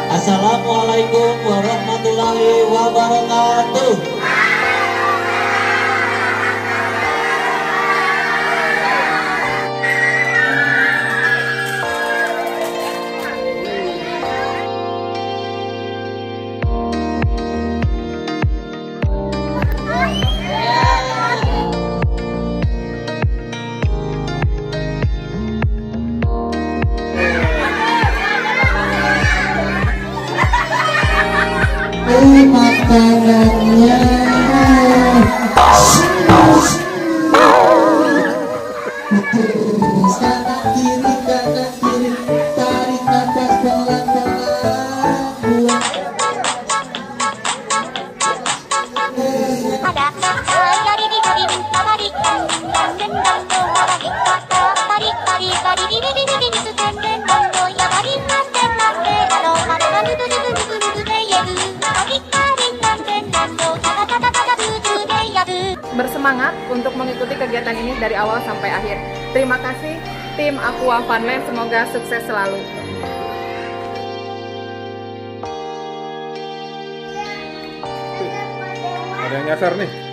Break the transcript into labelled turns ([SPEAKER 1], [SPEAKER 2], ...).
[SPEAKER 1] Assalamualaikum warahmatullahi wabarakatuh.
[SPEAKER 2] Makanannya kanan kiri tarik nafas pelan-pelan buang.
[SPEAKER 3] Bersemangat untuk mengikuti kegiatan ini dari awal sampai akhir. Terima kasih tim Aqua Funland, semoga sukses selalu.
[SPEAKER 4] Ada yang nyasar nih.